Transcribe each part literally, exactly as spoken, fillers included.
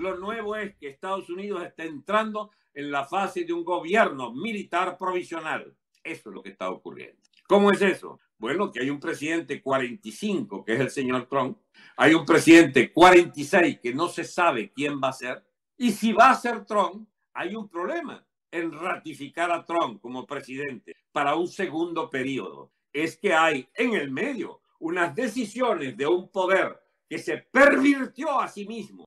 lo nuevo es que Estados Unidos está entrando en la fase de un gobierno militar provisional. Eso es lo que está ocurriendo. ¿Cómo es eso? Bueno, que hay un presidente cuarenta y cinco, que es el señor Trump. Hay un presidente cuarenta y seis, que no se sabe quién va a ser. Y si va a ser Trump, hay un problema en ratificar a Trump como presidente para un segundo periodo. Es que hay en el medio unas decisiones de un poder que se pervirtió a sí mismo,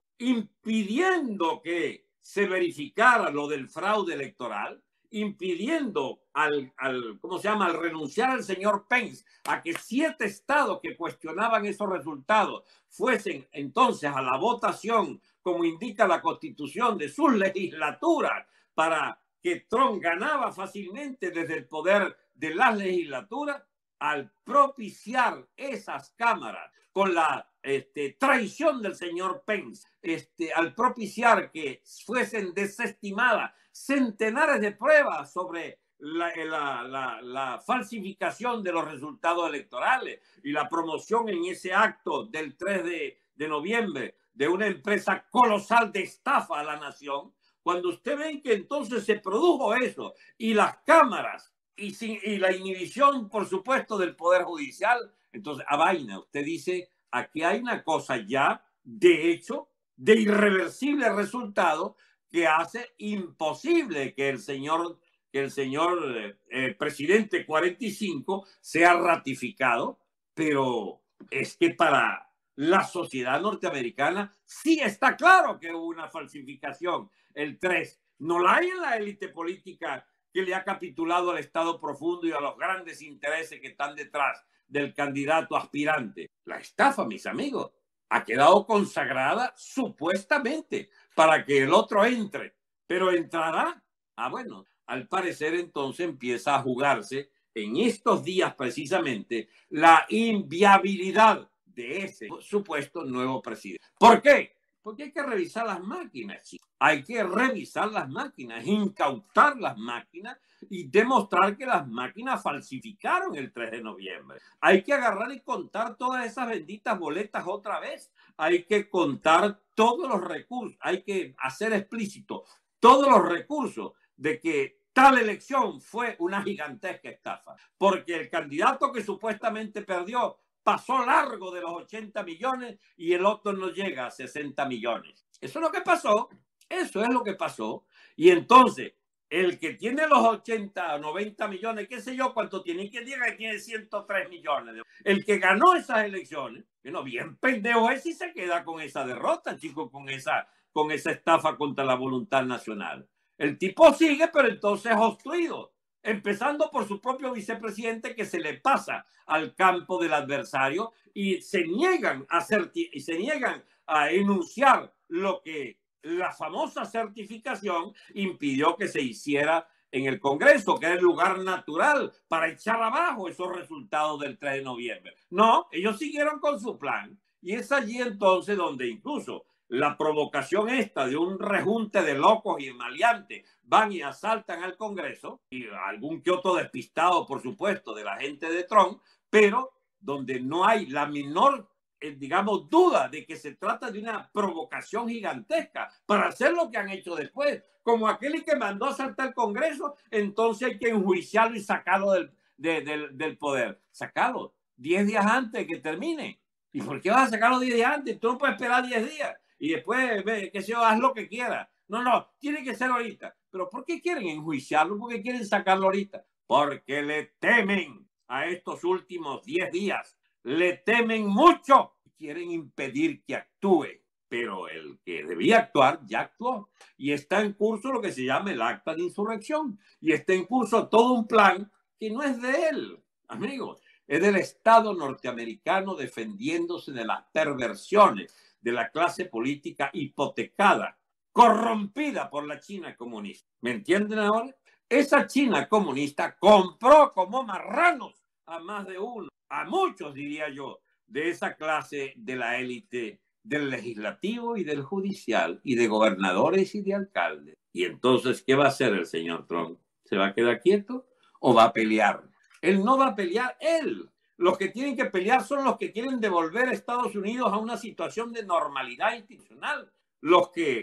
impidiendo que se verificara lo del fraude electoral, impidiendo al, al, ¿cómo se llama?, al renunciar al señor Pence a que siete estados que cuestionaban esos resultados fuesen entonces a la votación, como indica la Constitución, de sus legislaturas, para que Trump ganaba fácilmente desde el poder de las legislaturas. Al propiciar esas cámaras con la este, traición del señor Pence, este, al propiciar que fuesen desestimadas centenares de pruebas sobre la, la, la, la falsificación de los resultados electorales y la promoción en ese acto del tres de noviembre de una empresa colosal de estafa a la nación, cuando usted ve que entonces se produjo eso y las cámaras y, sin, y la inhibición, por supuesto, del Poder Judicial, entonces a vaina, usted dice, aquí hay una cosa ya, de hecho, de irreversible resultado que hace imposible que el señor, que el señor eh, presidente cuarenta y cinco sea ratificado, pero es que para la sociedad norteamericana sí está claro que hubo una falsificación el tres. No la hay en la élite política que le ha capitulado al Estado profundo y a los grandes intereses que están detrás del candidato aspirante. La estafa, mis amigos, ha quedado consagrada supuestamente para que el otro entre, pero entrará. Ah, bueno, al parecer entonces empieza a jugarse en estos días precisamente la inviabilidad de ese supuesto nuevo presidente. ¿Por qué? Porque hay que revisar las máquinas, chicos. Hay que revisar las máquinas, incautar las máquinas y demostrar que las máquinas falsificaron el tres de noviembre. Hay que agarrar y contar todas esas benditas boletas otra vez. Hay que contar todos los recursos. Hay que hacer explícito todos los recursos de que tal elección fue una gigantesca estafa. Porque el candidato que supuestamente perdió pasó largo de los ochenta millones y el otro no llega a sesenta millones. Eso es lo que pasó. Eso es lo que pasó. Y entonces, el que tiene los ochenta o noventa millones, qué sé yo cuánto tiene, que diga que tiene ciento tres millones. El que ganó esas elecciones, bueno, bien pendejo es si se queda con esa derrota, chicos, con esa, con esa estafa contra la voluntad nacional. El tipo sigue, pero entonces obstruido. Empezando por su propio vicepresidente, que se le pasa al campo del adversario y se niegan a, y se niegan a enunciar lo que la famosa certificación impidió que se hiciera en el Congreso, que era el lugar natural para echar abajo esos resultados del tres de noviembre. No, ellos siguieron con su plan. Y es allí entonces donde incluso la provocación esta de un rejunte de locos y maleantes van y asaltan al Congreso, y algún que otro despistado, por supuesto, de la gente de Trump, pero donde no hay la menor, eh, digamos, duda de que se trata de una provocación gigantesca para hacer lo que han hecho después. Como aquel que mandó a asaltar el Congreso, entonces hay que enjuiciarlo y sacarlo del, de, del, del poder. Sacarlo diez días antes de que termine. ¿Y por qué vas a sacarlo diez días antes? Tú no puedes esperar diez días. Y después, qué sé yo, haz lo que quieras. No, no, tiene que ser ahorita. ¿Pero por qué quieren enjuiciarlo? ¿Por qué quieren sacarlo ahorita? Porque le temen a estos últimos diez días. Le temen mucho. Quieren impedir que actúe. Pero el que debía actuar ya actuó. Y está en curso lo que se llama el acta de insurrección. Y está en curso todo un plan que no es de él, amigos. Es del Estado norteamericano defendiéndose de las perversiones de la clase política hipotecada, corrompida por la China comunista. ¿Me entienden ahora? Esa China comunista compró como marranos a más de uno, a muchos diría yo, de esa clase de la élite del legislativo y del judicial y de gobernadores y de alcaldes. Y entonces, ¿qué va a hacer el señor Trump? ¿Se va a quedar quieto o va a pelear? Él no va a pelear, él. Los que tienen que pelear son los que quieren devolver a Estados Unidos a una situación de normalidad institucional. Los que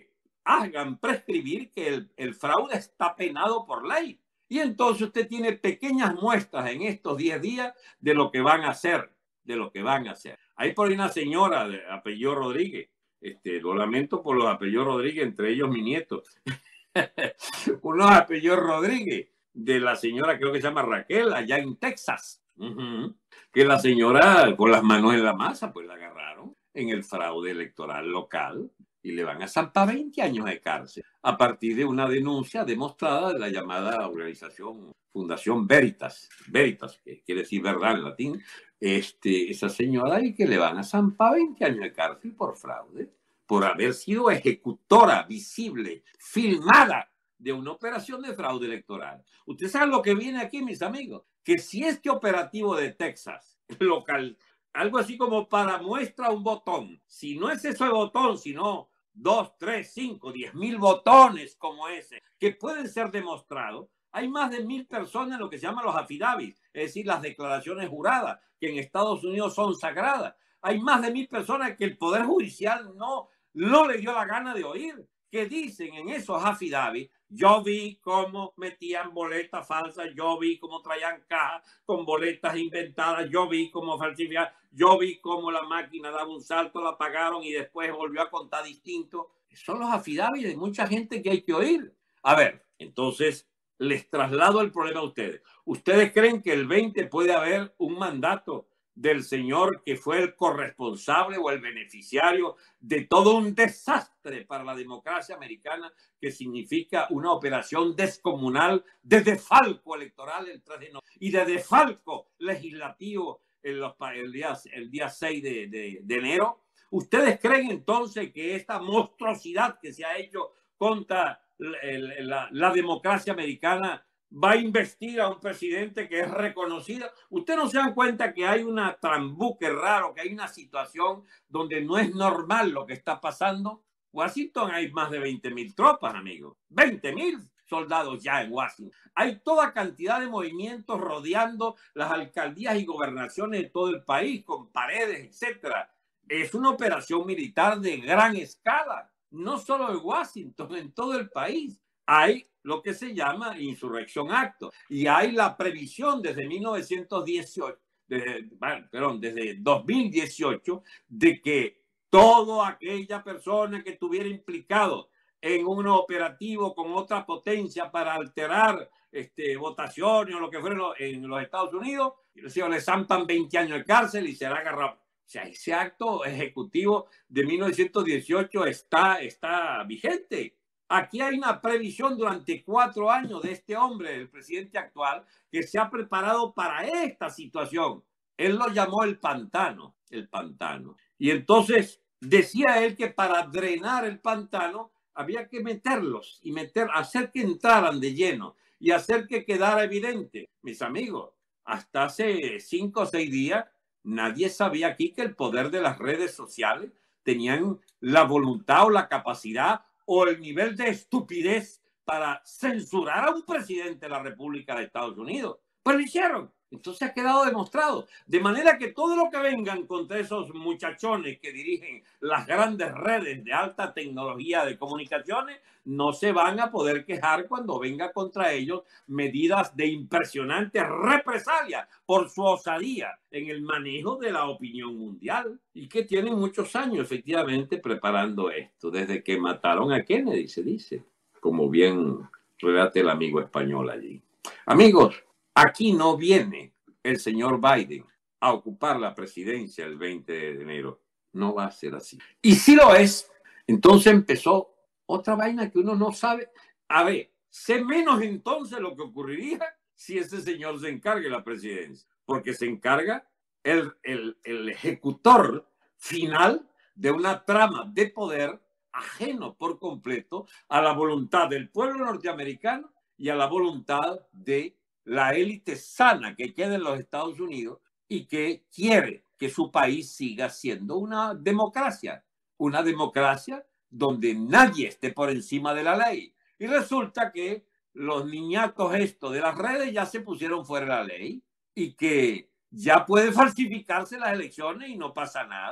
hagan prescribir que el, el fraude está penado por ley. Y entonces usted tiene pequeñas muestras en estos diez días de lo que van a hacer, de lo que van a hacer. Hay por ahí una señora de apellido Rodríguez, este, lo lamento por los apellidos Rodríguez, entre ellos mi nieto, unos apellidos Rodríguez, de la señora creo que se llama Raquel, allá en Texas, uh-huh. que la señora con las manos en la masa, pues la agarraron en el fraude electoral local y le van a zampar veinte años de cárcel a partir de una denuncia demostrada de la llamada organización Fundación Veritas, Veritas, que quiere decir verdad en latín, este, esa señora y que le van a zampar veinte años de cárcel por fraude, por haber sido ejecutora visible, filmada de una operación de fraude electoral. Usted sabe lo que viene aquí, mis amigos, que si este operativo de Texas local, algo así como para muestra un botón, si no es eso de botón, sino dos, tres, cinco, diez mil botones como ese, que pueden ser demostrados, hay más de mil personas en lo que se llaman los affidavits, es decir, las declaraciones juradas, que en Estados Unidos son sagradas. Hay más de mil personas que el Poder Judicial no, no le dio la gana de oír, que dicen en esos affidavits: yo vi cómo metían boletas falsas, yo vi cómo traían cajas con boletas inventadas, yo vi cómo falsificaban, yo vi cómo la máquina daba un salto, la apagaron y después volvió a contar distinto. Son los affidavits de mucha gente que hay que oír. A ver, entonces les traslado el problema a ustedes. ¿Ustedes creen que el veinte puede haber un mandato del señor que fue el corresponsable o el beneficiario de todo un desastre para la democracia americana, que significa una operación descomunal de desfalco electoral el tres de noviembre y de desfalco legislativo en los, el, día, el día seis de, de, de enero? ¿Ustedes creen entonces que esta monstruosidad que se ha hecho contra la, la, la democracia americana va a investir a un presidente que es reconocido? ¿Usted no se dan cuenta que hay una trambuque raro, que hay una situación donde no es normal lo que está pasando? Washington hay más de veinte mil tropas, amigos. veinte mil soldados ya en Washington. Hay toda cantidad de movimientos rodeando las alcaldías y gobernaciones de todo el país, con paredes, etcétera. Es una operación militar de gran escala, no solo en Washington, en todo el país. Hay lo que se llama Insurrection Act y hay la previsión desde mil novecientos dieciocho, desde, bueno, perdón, desde dos mil dieciocho, de que toda aquella persona que estuviera implicado en un operativo con otra potencia para alterar este, votaciones o lo que fuera en los Estados Unidos, le zampan veinte años de cárcel y será agarrado. O sea, ese acto ejecutivo de mil novecientos dieciocho está, está vigente. Aquí hay una previsión durante cuatro años de este hombre, el presidente actual, que se ha preparado para esta situación. Él lo llamó el pantano, el pantano. Y entonces decía él que para drenar el pantano había que meterlos y meter, hacer que entraran de lleno y hacer que quedara evidente. Mis amigos, hasta hace cinco o seis días nadie sabía aquí que el poder de las redes sociales tenían la voluntad o la capacidad o el nivel de estupidez para censurar a un presidente de la República de Estados Unidos. Pues lo hicieron. Entonces ha quedado demostrado. De manera que todo lo que vengan contra esos muchachones que dirigen las grandes redes de alta tecnología de comunicaciones no se van a poder quejar cuando venga contra ellos medidas de impresionante represalia por su osadía en el manejo de la opinión mundial, y que tienen muchos años efectivamente preparando esto, desde que mataron a Kennedy, se dice, como bien relata el amigo español allí. Amigos, aquí no viene el señor Biden a ocupar la presidencia el veinte de enero. No va a ser así. Y si lo es, entonces empezó otra vaina que uno no sabe. A ver, sé menos entonces lo que ocurriría si ese señor se encargue de la presidencia. Porque se encarga el, el, el ejecutor final de una trama de poder ajeno por completo a la voluntad del pueblo norteamericano y a la voluntad de la élite sana que queda en los Estados Unidos y que quiere que su país siga siendo una democracia, una democracia donde nadie esté por encima de la ley. Y resulta que los niñatos estos de las redes ya se pusieron fuera de la ley y que ya pueden falsificarse las elecciones y no pasa nada.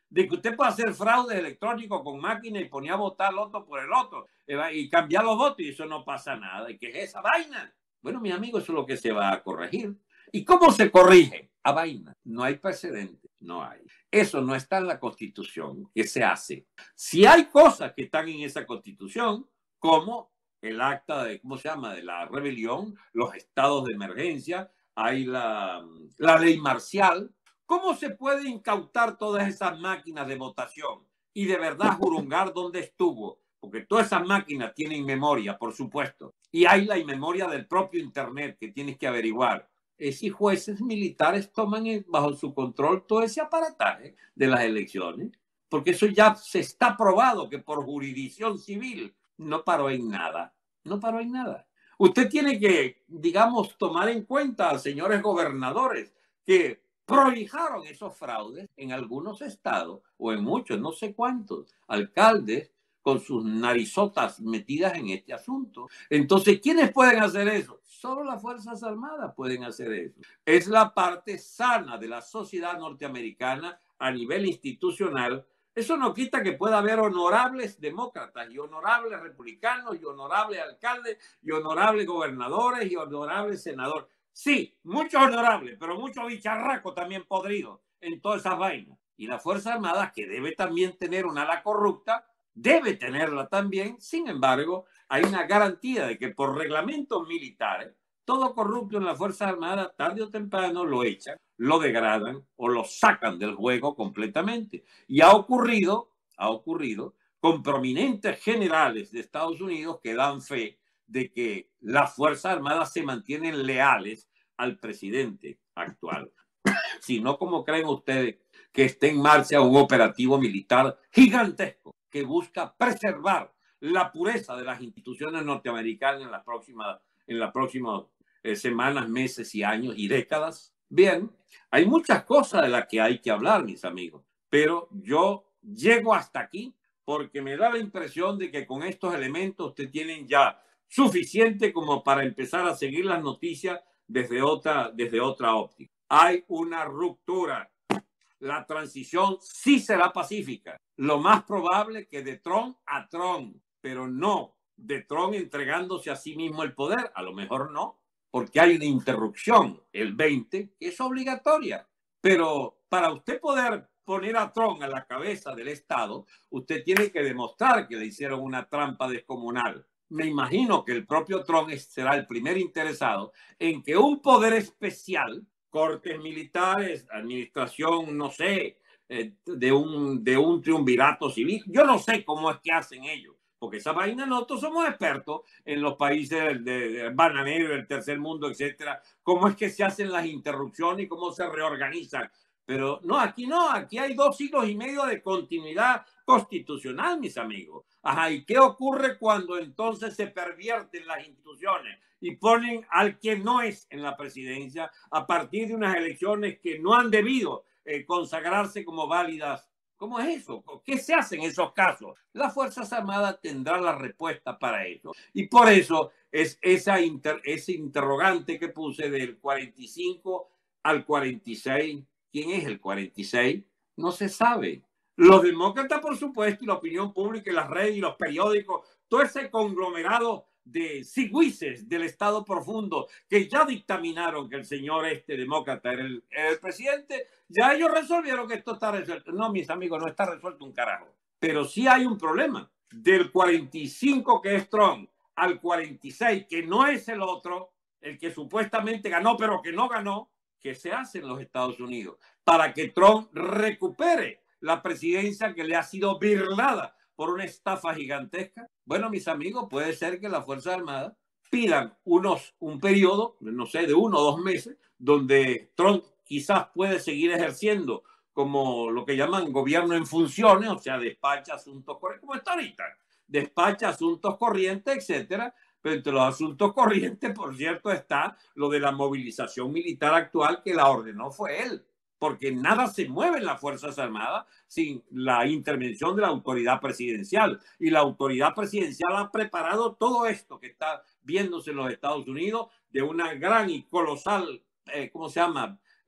de que usted puede hacer fraude electrónico con máquina y ponía a votar el otro por el otro y cambiar los votos y eso no pasa nada. ¿Y qué es esa vaina? Bueno, mis amigos, eso es lo que se va a corregir. ¿Y cómo se corrige? A vaina. No hay precedente. No hay. Eso no está en la Constitución. ¿Qué se hace? Si hay cosas que están en esa Constitución, como el acta de, ¿cómo se llama?, de la rebelión, los estados de emergencia, hay la, la ley marcial. ¿Cómo se puede incautar todas esas máquinas de votación y de verdad jurungar dónde estuvo? Porque todas esas máquinas tienen memoria, por supuesto. Y hay la memoria del propio Internet que tienes que averiguar. Es si jueces militares toman bajo su control todo ese aparataje de las elecciones. Porque eso ya se está probado que por jurisdicción civil no paró en nada. No paró en nada. Usted tiene que, digamos, tomar en cuenta, señores gobernadores, que prolijaron esos fraudes en algunos estados o en muchos, no sé cuántos, alcaldes con sus narizotas metidas en este asunto. Entonces, ¿quiénes pueden hacer eso? Solo las Fuerzas Armadas pueden hacer eso. Es la parte sana de la sociedad norteamericana a nivel institucional. Eso no quita que pueda haber honorables demócratas y honorables republicanos y honorables alcaldes y honorables gobernadores y honorables senadores. Sí, muchos honorables, pero muchos bicharracos también podridos en todas esas vainas. Y la Fuerza Armada, que debe también tener una ala corrupta, debe tenerla también. Sin embargo, hay una garantía de que por reglamentos militares, todo corrupto en la Fuerza Armada, tarde o temprano lo echan, lo degradan o lo sacan del juego completamente. Y ha ocurrido, ha ocurrido con prominentes generales de Estados Unidos que dan fe de que las Fuerzas Armadas se mantienen leales al presidente actual. Si no, ¿cómo creen ustedes que esté en marcha un operativo militar gigantesco que busca preservar la pureza de las instituciones norteamericanas en las próximas, en las próximas eh, semanas, meses y años y décadas? Bien, hay muchas cosas de las que hay que hablar, mis amigos, pero yo llego hasta aquí porque me da la impresión de que con estos elementos ustedes tienen ya suficiente como para empezar a seguir las noticias desde otra, desde otra óptica. Hay una ruptura. La transición sí será pacífica. Lo más probable que de Trump a Trump, pero no de Trump entregándose a sí mismo el poder. A lo mejor no, porque hay una interrupción el veinte que es obligatoria. Pero para usted poder poner a Trump a la cabeza del Estado, usted tiene que demostrar que le hicieron una trampa descomunal. Me imagino que el propio Trump será el primer interesado en que un poder especial, cortes militares, administración, no sé, eh, de, un, de un triunvirato civil, yo no sé cómo es que hacen ellos, porque esa vaina nosotros somos expertos en los países de, de bananeros, del tercer mundo, etcétera, cómo es que se hacen las interrupciones y cómo se reorganizan. Pero no, aquí no, aquí hay dos siglos y medio de continuidad constitucional, mis amigos. Ajá, ¿y qué ocurre cuando entonces se pervierten las instituciones y ponen al que no es en la presidencia a partir de unas elecciones que no han debido eh, consagrarse como válidas? ¿Cómo es eso? ¿Qué se hace en esos casos? Las Fuerzas Armadas tendrán la respuesta para eso. Y por eso es esa inter, ese interrogante que puse del cuarenta y cinco al cuarenta y seis. ¿Quién es el cuarenta y seis? No se sabe. Los demócratas, por supuesto, y la opinión pública y las redes y los periódicos, todo ese conglomerado de sigüices del Estado profundo que ya dictaminaron que el señor este demócrata era el, era el presidente, ya ellos resolvieron que esto está resuelto. No, mis amigos, no está resuelto un carajo. Pero sí hay un problema. Del cuarenta y cinco, que es Trump, al cuarenta y seis, que no es el otro, el que supuestamente ganó, pero que no ganó, ¿qué se hace en los Estados Unidos para que Trump recupere la presidencia que le ha sido birlada por una estafa gigantesca? Bueno, mis amigos, puede ser que las Fuerzas Armadas pidan unos, un periodo, no sé, de uno o dos meses, donde Trump quizás puede seguir ejerciendo como lo que llaman gobierno en funciones, o sea, despacha asuntos corrientes, como está ahorita, despacha asuntos corrientes, etcétera. Pero entre los asuntos corrientes, por cierto, está lo de la movilización militar actual, que la ordenó fue él, porque nada se mueve en las Fuerzas Armadas sin la intervención de la autoridad presidencial. Y la autoridad presidencial ha preparado todo esto que está viéndose en los Estados Unidos de una gran y colosal, eh, ¿cómo se llama?,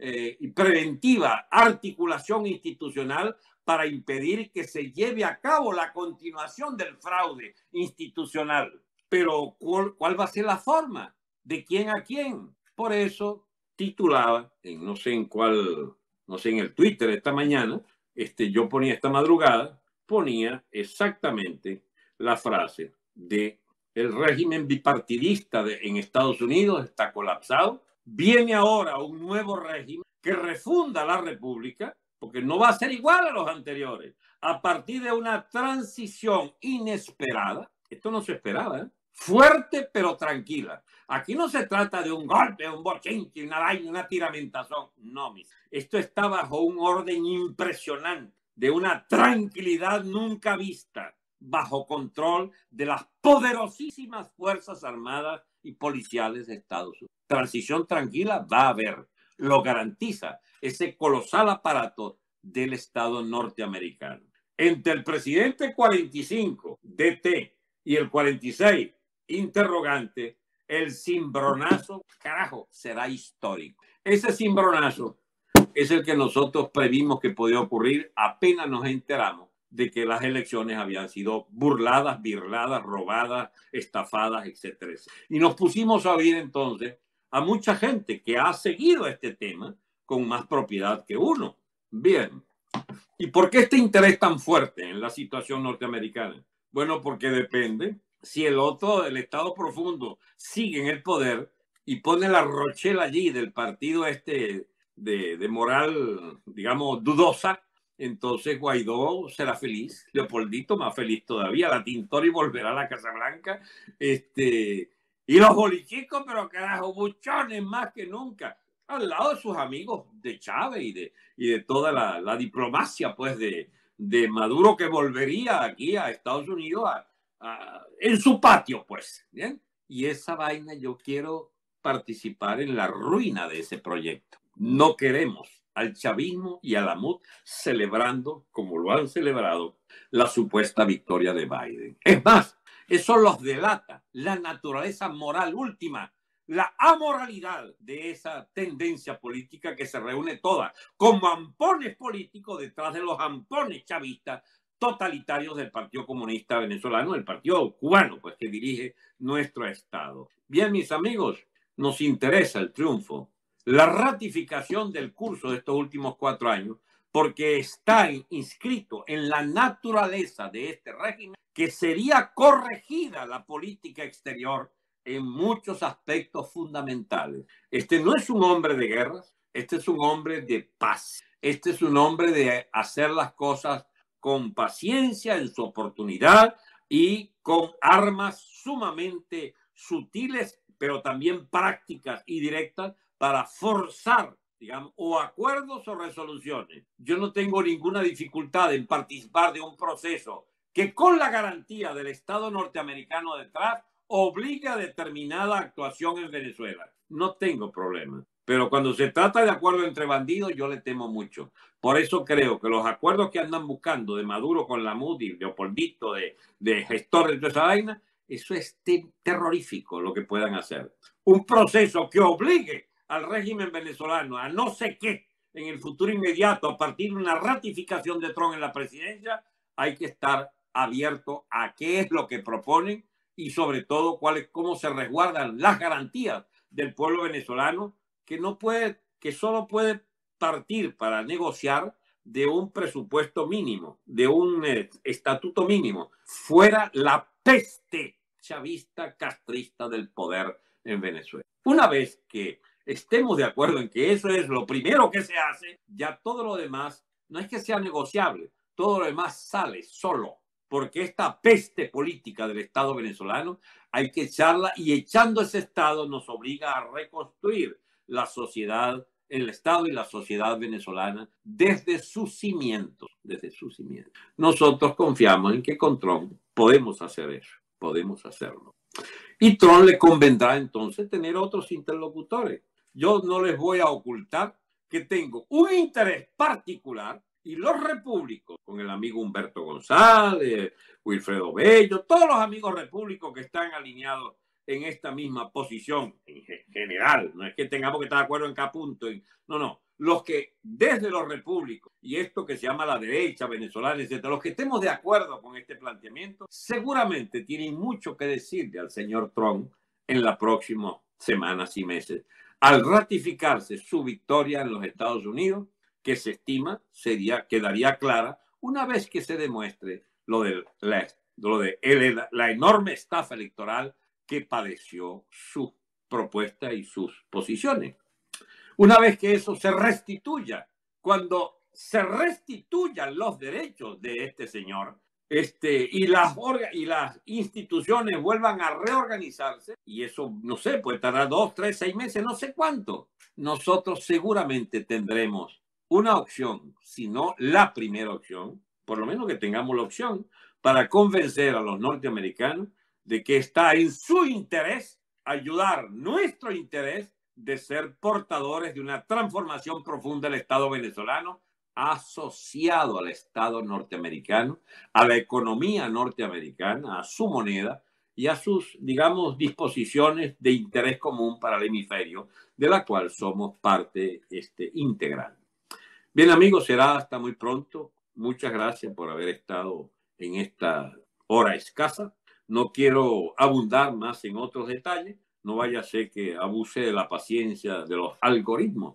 eh, y preventiva articulación institucional para impedir que se lleve a cabo la continuación del fraude institucional. Pero ¿cuál, cuál va a ser la forma? ¿De quién a quién? Por eso titulaba, en no sé en cuál, no sé, en el Twitter esta mañana, este, yo ponía esta madrugada, ponía exactamente la frase de el régimen bipartidista de, en Estados Unidos está colapsado. Viene ahora un nuevo régimen que refunda la república, porque no va a ser igual a los anteriores, a partir de una transición inesperada. Esto no se esperaba, ¿eh? Fuerte pero tranquila. Aquí no se trata de un golpe, un bochinche, una vaina, una tiramentazón. No, mis. Esto está bajo un orden impresionante, de una tranquilidad nunca vista, bajo control de las poderosísimas Fuerzas Armadas y Policiales de Estados Unidos. Transición tranquila va a haber, lo garantiza ese colosal aparato del Estado norteamericano. Entre el presidente cuarenta y cinco, D T, y el cuarenta y seis, interrogante, el cimbronazo, carajo, será histórico. Ese cimbronazo es el que nosotros previmos que podía ocurrir apenas nos enteramos de que las elecciones habían sido burladas, birladas, robadas, estafadas, etcétera, etcétera. Y nos pusimos a oír entonces a mucha gente que ha seguido este tema con más propiedad que uno. Bien. ¿Y por qué este interés tan fuerte en la situación norteamericana? Bueno, porque depende si el otro, el Estado profundo, sigue en el poder y pone la Rochelle allí del partido este de, de moral, digamos, dudosa, entonces Guaidó será feliz, Leopoldito más feliz todavía, la Tintori volverá a la Casa Blanca, este, y los bolichicos, pero carajo, buchones más que nunca, al lado de sus amigos de Chávez y de, y de toda la, la diplomacia, pues, de, de Maduro, que volvería aquí a Estados Unidos a, a, en su patio, pues, ¿bien? Y esa vaina yo quiero participar en la ruina de ese proyecto. No queremos al chavismo y a la M U D celebrando, como lo han celebrado, la supuesta victoria de Biden. Es más, eso los delata la naturaleza moral última, la amoralidad de esa tendencia política que se reúne toda como ampones políticos detrás de los ampones chavistas totalitarios del Partido Comunista Venezolano, el Partido Cubano, pues, que dirige nuestro Estado. Bien, mis amigos, nos interesa el triunfo, la ratificación del curso de estos últimos cuatro años, porque está inscrito en la naturaleza de este régimen que sería corregida la política exterior en muchos aspectos fundamentales. Este no es un hombre de guerras, este es un hombre de paz, este es un hombre de hacer las cosas con paciencia, en su oportunidad y con armas sumamente sutiles, pero también prácticas y directas para forzar, digamos, o acuerdos o resoluciones. Yo no tengo ninguna dificultad en participar de un proceso que con la garantía del Estado norteamericano detrás obliga a determinada actuación en Venezuela. No tengo problema. Pero cuando se trata de acuerdos entre bandidos, yo le temo mucho. Por eso creo que los acuerdos que andan buscando de Maduro con la M U D y Leopoldito, de, de gestor de toda esa vaina, eso es te terrorífico lo que puedan hacer. Un proceso que obligue al régimen venezolano a no sé qué en el futuro inmediato a partir de una ratificación de Trump en la presidencia, hay que estar abierto a qué es lo que proponen y sobre todo cuál es, cómo se resguardan las garantías del pueblo venezolano, que no puede, que solo puede partir para negociar de un presupuesto mínimo, de un eh, estatuto mínimo, fuera la peste chavista castrista del poder en Venezuela. Una vez que estemos de acuerdo en que eso es lo primero que se hace, ya todo lo demás no es que sea negociable, todo lo demás sale solo, porque esta peste política del Estado venezolano hay que echarla, y echando ese Estado nos obliga a reconstruir la sociedad, el Estado y la sociedad venezolana desde sus cimientos, desde sus cimientos. Nosotros confiamos en que con Trump podemos hacer eso, podemos hacerlo. Y Trump le convendrá entonces tener otros interlocutores. Yo no les voy a ocultar que tengo un interés particular, y los repúblicos, con el amigo Humberto González, Wilfredo Bello, todos los amigos repúblicos que están alineados en esta misma posición en general, no es que tengamos que estar de acuerdo en cada punto, no, no, los que desde los repúblicos y esto que se llama la derecha venezolana, etcétera, los que estemos de acuerdo con este planteamiento, seguramente tienen mucho que decirle al señor Trump en las próximas semanas y meses, al ratificarse su victoria en los Estados Unidos, que se estima sería, quedaría clara una vez que se demuestre lo de la, lo de la, la enorme estafa electoral que padeció su propuesta y sus posiciones. Una vez que eso se restituya, cuando se restituyan los derechos de este señor, este, y, las y las instituciones vuelvan a reorganizarse, y eso, no sé, puede tardar dos, tres, seis meses, no sé cuánto, nosotros seguramente tendremos una opción, si no la primera opción, por lo menos que tengamos la opción, para convencer a los norteamericanos de que está en su interés ayudar nuestro interés de ser portadores de una transformación profunda del Estado venezolano asociado al Estado norteamericano, a la economía norteamericana, a su moneda y a sus, digamos, disposiciones de interés común para el hemisferio, de la cual somos parte este, integral. Bien, amigos, será hasta muy pronto. Muchas gracias por haber estado en esta hora escasa. No quiero abundar más en otros detalles. No vaya a ser que abuse de la paciencia de los algoritmos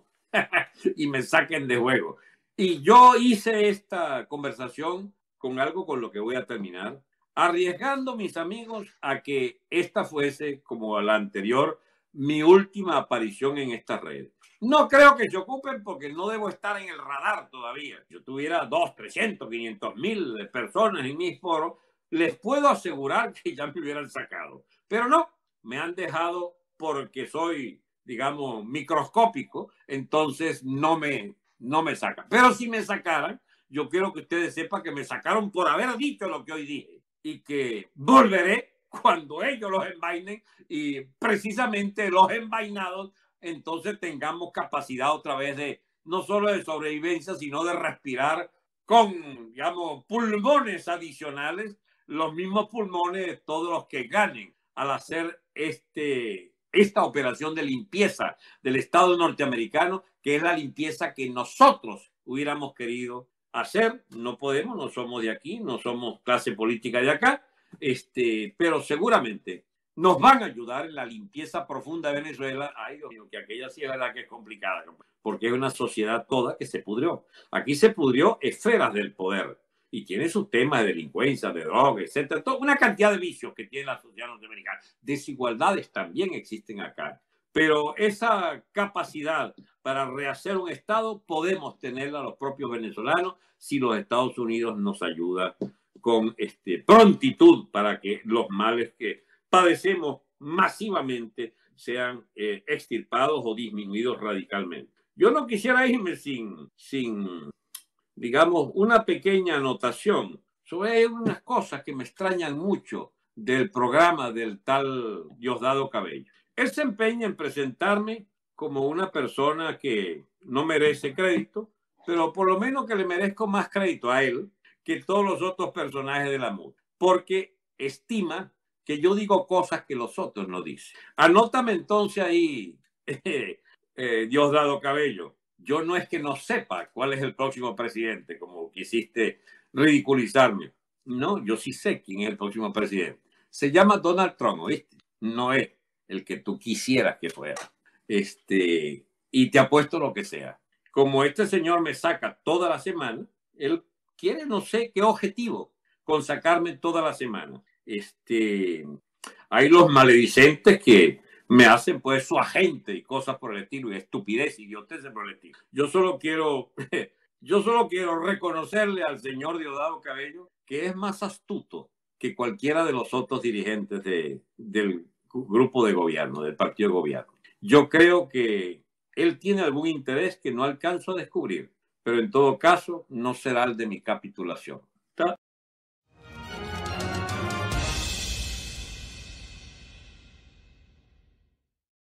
y me saquen de juego. Y yo hice esta conversación con algo con lo que voy a terminar, arriesgando, mis amigos, a que esta fuese, como la anterior, mi última aparición en esta red. No creo que se ocupen porque no debo estar en el radar todavía. Si yo tuviera dos, trescientos, quinientos mil personas en mis foros, les puedo asegurar que ya me hubieran sacado. Pero no, me han dejado porque soy, digamos, microscópico, entonces no me, no me sacan. Pero si me sacaran, yo quiero que ustedes sepan que me sacaron por haber dicho lo que hoy dije y que volveré cuando ellos los envainen y precisamente los envainados entonces tengamos capacidad otra vez de no solo de sobrevivencia, sino de respirar con, digamos, pulmones adicionales, los mismos pulmones de todos los que ganen al hacer este, esta operación de limpieza del Estado norteamericano, que es la limpieza que nosotros hubiéramos querido hacer. No podemos, no somos de aquí, no somos clase política de acá, este, pero seguramente nos van a ayudar en la limpieza profunda de Venezuela. Ay, Dios mío, que aquella sí es verdad que es complicada, porque es una sociedad toda que se pudrió. Aquí se pudrió esferas del poder y tiene sus temas de delincuencia, de droga, etcétera. Toda una cantidad de vicios que tiene la sociedad norteamericana. Desigualdades también existen acá. Pero esa capacidad para rehacer un Estado podemos tenerla los propios venezolanos si los Estados Unidos nos ayudan con este, prontitud para que los males que padecemos masivamente sean eh, extirpados o disminuidos radicalmente. Yo no quisiera irme sin, sin, digamos, una pequeña anotación sobre unas cosas que me extrañan mucho del programa del tal Diosdado Cabello. Él se empeña en presentarme como una persona que no merece crédito, pero por lo menos que le merezco más crédito a él que todos los otros personajes de la M U D, porque estima que yo digo cosas que los otros no dicen. Anótame entonces ahí, eh, eh, Diosdado Cabello. Yo no es que no sepa cuál es el próximo presidente, como quisiste ridiculizarme. No, yo sí sé quién es el próximo presidente. Se llama Donald Trump, ¿oíste? No es el que tú quisieras que fuera. Este, y te apuesto lo que sea. Como este señor me saca toda la semana, él quiere no sé qué objetivo con sacarme toda la semana. Este, hay los maledicentes que me hacen pues su agente y cosas por el estilo, y estupidez, idioteces por el estilo. Yo solo quiero, yo solo quiero reconocerle al señor Diosdado Cabello que es más astuto que cualquiera de los otros dirigentes de, del grupo de gobierno, del partido de gobierno. Yo creo que él tiene algún interés que no alcanzo a descubrir, pero en todo caso no será el de mi capitulación.